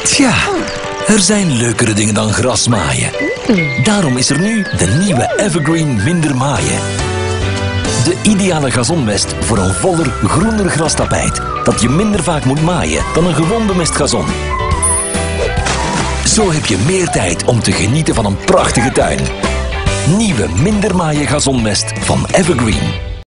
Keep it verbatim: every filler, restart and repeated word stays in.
Tja, er zijn leukere dingen dan gras maaien. Daarom is er nu de nieuwe Evergreen Minder Maaien. De ideale gazonmest voor een voller, groener grastapijt dat je minder vaak moet maaien dan een gewoon bemest gazon. Zo heb je meer tijd om te genieten van een prachtige tuin. Nieuwe Minder Maaien gazonmest van Evergreen.